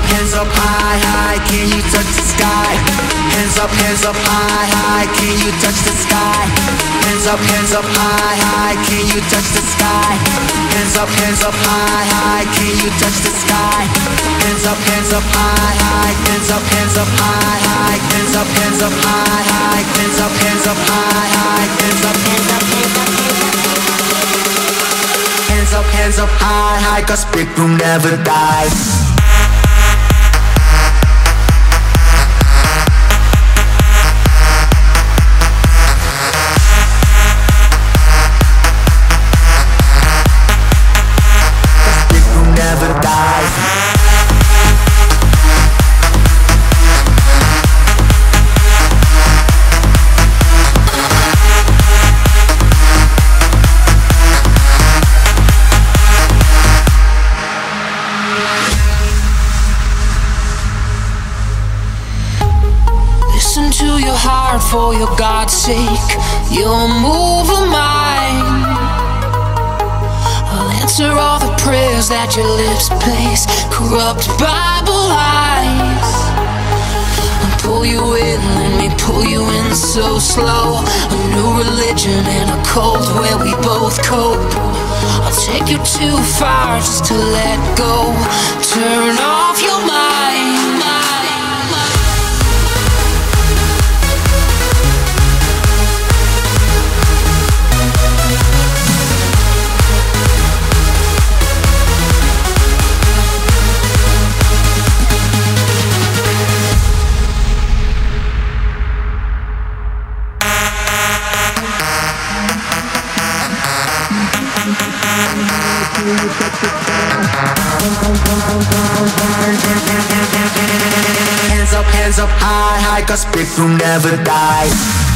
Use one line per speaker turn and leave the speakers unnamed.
hands up high, high, can you touch the sky? Hands up high, high, can you touch the sky? Hands up high, high, can you touch the sky? Hands up high, high, can you touch the sky? Hands up high, high, hands up high, high, hands up high, high, hands up high, high, hands up hands up high, high, 'cause big room never dies.
Listen to your heart for your God's sake. You'll move a mind. I'll answer all the prayers that your lips place. Corrupt Bible lies. I'll pull you in, let me pull you in so slow. A new religion and a cult where we both cope. I'll take you too far just to let go. Turn off your mind.
Hands up high, high, 'cause big room never dies.